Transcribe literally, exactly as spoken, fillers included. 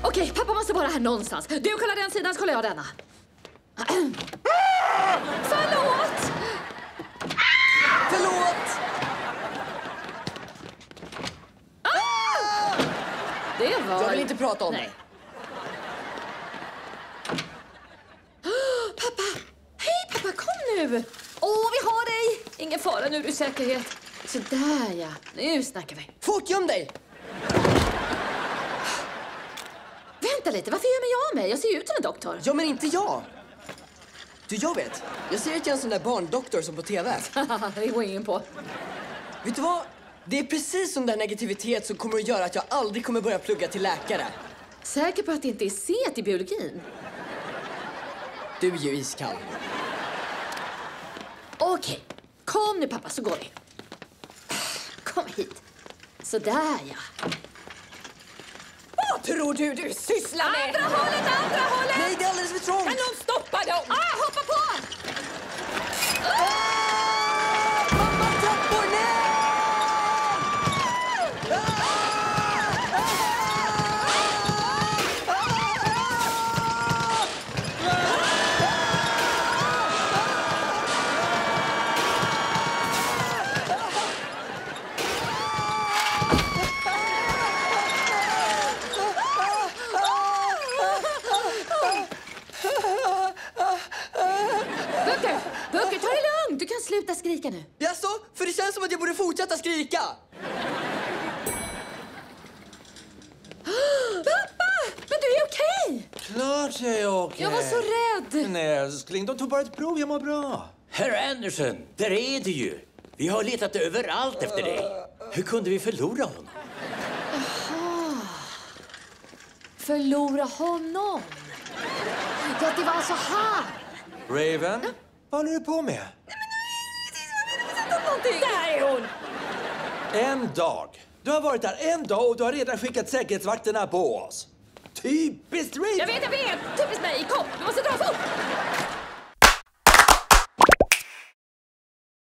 Okej, pappa måste vara här någonstans. Du kollar den sidan så kollar jag denna. Förlåt! Förlåt! Ah! Det var... Jag vill inte prata om Nej. det. Pappa! Hej pappa, kom nu! Åh, vi har dig! Ingen fara, nu är du i säkerhet. Så där ja, nu snackar vi. Fort, göm dig! Vänta lite, varför gör mig jag av mig? Jag ser ju ut som en doktor. Ja, men inte jag. Du, jag vet. Jag ser ut som en sån där barndoktor som på tv. Det går ingen på. Vet du vad? Det är precis sån där negativitet som kommer att göra att jag aldrig kommer börja plugga till läkare. Säker på att det inte är set i biologin? Du är ju iskall. Okej, kom nu pappa så går vi. Kom hit. Så där ja. Vad tror du du sysslar med? Andra hållet, andra hållet! Nej, det är alldeles för trångt! Kan någon stoppa dem? Ah, hoppa på! Ah! Mamma, trappor ner! Sluta skrika nu. Jaså? För det känns som att jag borde fortsätta skrika. Pappa! Men du är okej! Klart jag är okej. Jag var så rädd. Nej, älskling, de tog bara ett prov. Jag mår bra. Herr Anderson, där är du ju. Vi har letat överallt efter dig. Hur kunde vi förlora honom? Jaha. Förlora honom? Ja, det var alltså här. Raven, vad håller du på med? Där är hon! En dag. Du har varit där en dag och du har redan skickat säkerhetsvakterna på oss. Typiskt Raven! Jag